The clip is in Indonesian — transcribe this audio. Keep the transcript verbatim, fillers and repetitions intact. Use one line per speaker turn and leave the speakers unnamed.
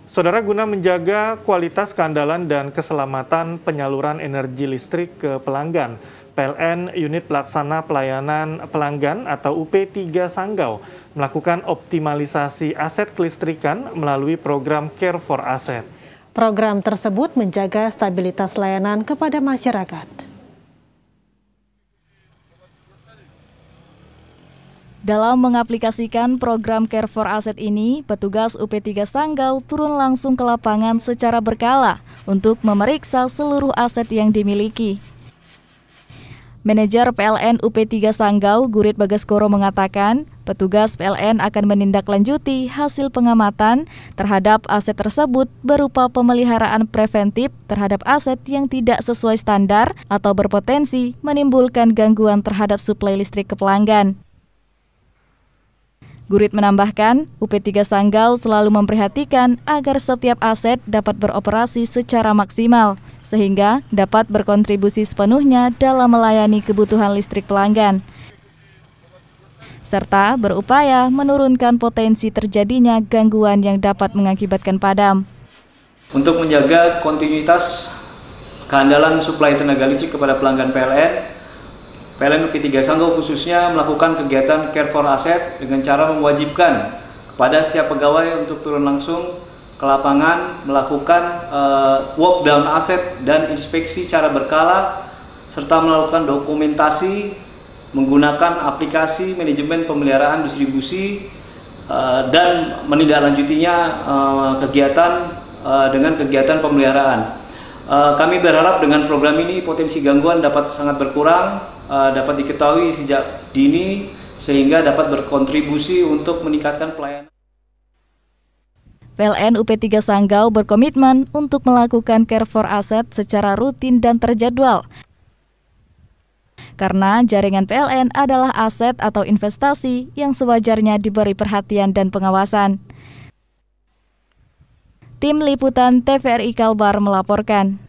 Saudara, guna menjaga kualitas, keandalan, dan keselamatan penyaluran energi listrik ke pelanggan, P L N Unit Pelaksana Pelayanan Pelanggan atau U P tiga Sanggau melakukan optimalisasi aset kelistrikan melalui program Care for Asset.
Program tersebut menjaga stabilitas layanan kepada masyarakat.
Dalam mengaplikasikan program Care for Asset ini, petugas U P tiga Sanggau turun langsung ke lapangan secara berkala untuk memeriksa seluruh aset yang dimiliki. Manajer P L N U P tiga Sanggau, Gurit Bagaskoro mengatakan, petugas P L N akan menindaklanjuti hasil pengamatan terhadap aset tersebut berupa pemeliharaan preventif terhadap aset yang tidak sesuai standar atau berpotensi menimbulkan gangguan terhadap suplai listrik ke pelanggan. Gurit menambahkan, U P tiga Sanggau selalu memperhatikan agar setiap aset dapat beroperasi secara maksimal, sehingga dapat berkontribusi sepenuhnya dalam melayani kebutuhan listrik pelanggan, serta berupaya menurunkan potensi terjadinya gangguan yang dapat mengakibatkan padam.
Untuk menjaga kontinuitas keandalan suplai tenaga listrik kepada pelanggan P L N, P L N U P tiga Sanggau khususnya melakukan kegiatan Care for Asset dengan cara mewajibkan kepada setiap pegawai untuk turun langsung ke lapangan, melakukan uh, walk down aset dan inspeksi secara berkala, serta melakukan dokumentasi menggunakan aplikasi manajemen pemeliharaan distribusi uh, dan menindaklanjutinya uh, kegiatan uh, dengan kegiatan pemeliharaan. Uh, kami berharap dengan program ini potensi gangguan dapat sangat berkurang, uh, dapat diketahui sejak dini sehingga dapat berkontribusi untuk meningkatkan pelayanan.
P L N U P tiga Sanggau berkomitmen untuk melakukan Care for Asset secara rutin dan terjadwal. Karena jaringan P L N adalah aset atau investasi yang sewajarnya diberi perhatian dan pengawasan. Tim Liputan T V R I Kalbar melaporkan.